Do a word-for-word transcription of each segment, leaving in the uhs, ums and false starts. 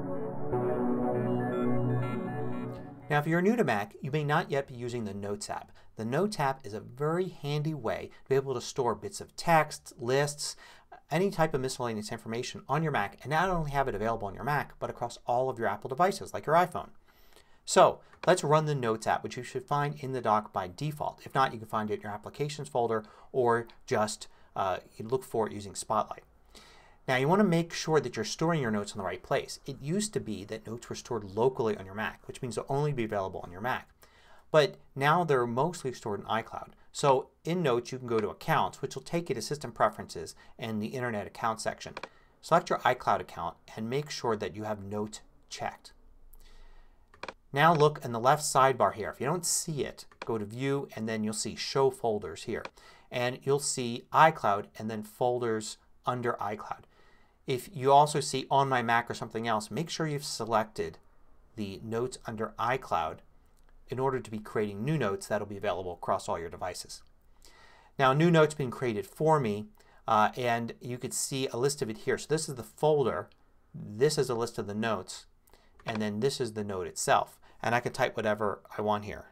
Now if you're new to Mac, you may not yet be using the Notes app. The Notes app is a very handy way to be able to store bits of text, lists, any type of miscellaneous information on your Mac and not only have it available on your Mac but across all of your Apple devices like your iPhone. So let's run the Notes app, which you should find in the dock by default. If not, you can find it in your Applications folder or just uh, you look for it using Spotlight. Now you want to make sure that you're storing your notes in the right place. It used to be that notes were stored locally on your Mac, which means they'll only be available on your Mac. But now they're mostly stored in iCloud. So in Notes you can go to Accounts, which will take you to System Preferences and the Internet Account section. Select your iCloud account and make sure that you have Notes checked. Now look in the left sidebar here. If you don't see it, go to View and then you'll see Show Folders here. And you'll see iCloud and then Folders under iCloud. If you also see On My Mac or something else, make sure you've selected the Notes under iCloud in order to be creating new notes that will be available across all your devices. Now new notes being created for me uh, and you could see a list of it here. So this is the folder, this is a list of the notes, and then this is the note itself. And I can type whatever I want here.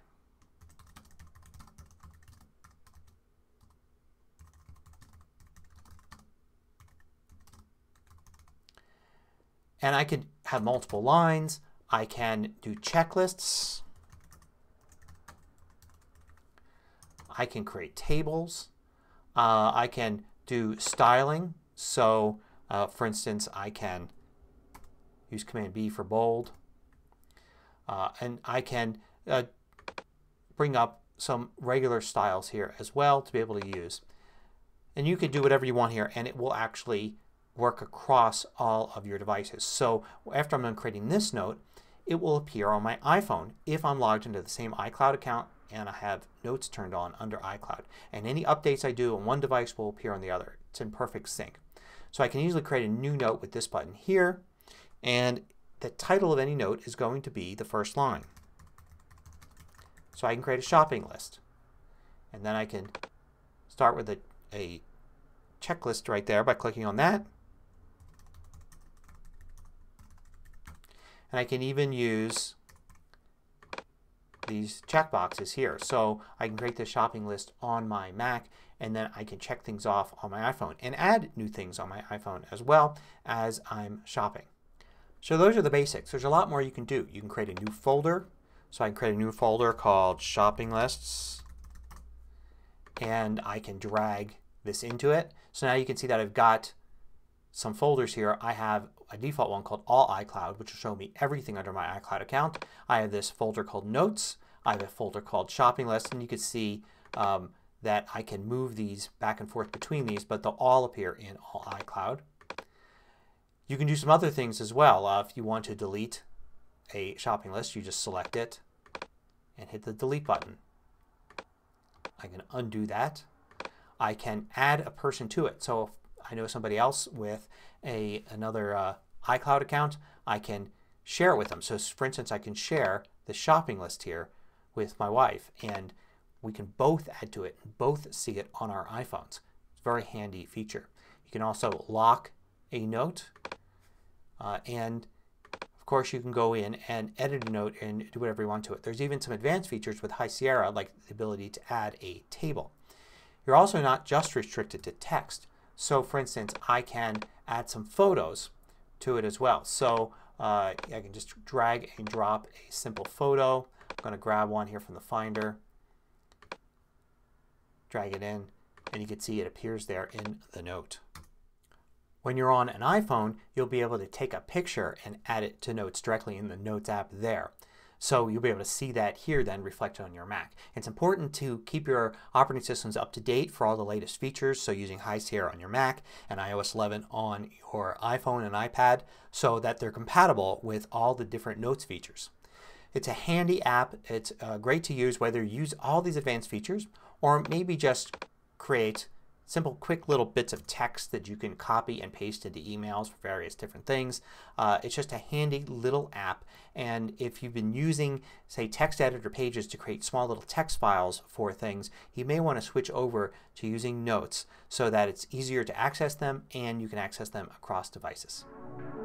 And I could have multiple lines. I can do checklists. I can create tables. Uh, I can do styling. So uh, for instance I can use Command B for bold. Uh, and I can uh, bring up some regular styles here as well to be able to use. And you could do whatever you want here and it will actually work across all of your devices. So after I'm done creating this note, it will appear on my iPhone if I'm logged into the same iCloud account and I have Notes turned on under iCloud. And any updates I do on one device will appear on the other. It's in perfect sync. So I can easily create a new note with this button here, and the title of any note is going to be the first line. So I can create a shopping list. And then I can start with a, a checklist right there by clicking on that. And I can even use these checkboxes here. So I can create this shopping list on my Mac and then I can check things off on my iPhone and add new things on my iPhone as well as I'm shopping. So those are the basics. There's a lot more you can do. You can create a new folder. So I can create a new folder called Shopping Lists and I can drag this into it. So now you can see that I've got some folders here. I have a default one called All iCloud, which will show me everything under my iCloud account. I have this folder called Notes. I have a folder called Shopping List, and you can see um, that I can move these back and forth between these, but they'll all appear in All iCloud. You can do some other things as well. Uh, if you want to delete a shopping list, you just select it and hit the delete button. I can undo that. I can add a person to it. So if I know somebody else with a another uh, iCloud account, I can share it with them. So for instance I can share the shopping list here with my wife and we can both add to it and both see it on our iPhones. It's a very handy feature. You can also lock a note uh, and of course you can go in and edit a note and do whatever you want to it. There's even some advanced features with High Sierra like the ability to add a table. You're also not just restricted to text. So for instance I can add some photos to it as well. So uh, I can just drag and drop a simple photo. I'm going to grab one here from the Finder, drag it in, and you can see it appears there in the note. When you're on an iPhone you'll be able to take a picture and add it to Notes directly in the Notes app there. So you'll be able to see that here then reflected on your Mac. It's important to keep your operating systems up to date for all the latest features. So using High Sierra on your Mac and i O S eleven on your iPhone and iPad so that they're compatible with all the different Notes features. It's a handy app. It's uh, great to use whether you use all these advanced features or maybe just create simple quick little bits of text that you can copy and paste into emails for various different things. Uh, it's just a handy little app, and if you've been using say text editor pages to create small little text files for things, you may want to switch over to using Notes so that it's easier to access them and you can access them across devices.